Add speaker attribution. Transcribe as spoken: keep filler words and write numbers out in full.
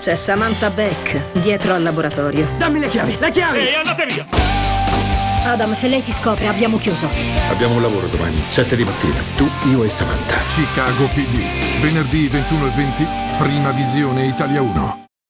Speaker 1: C'è Samantha Beck dietro al laboratorio.
Speaker 2: Dammi le chiavi, le chiavi!
Speaker 3: Ehi, andate via!
Speaker 4: Adam, se lei ti scopre, abbiamo chiuso.
Speaker 5: Abbiamo un lavoro domani, sette di mattina. Tu, io e Samantha.
Speaker 6: Chicago P D. Venerdì ventuno e venti, prima visione Italia uno.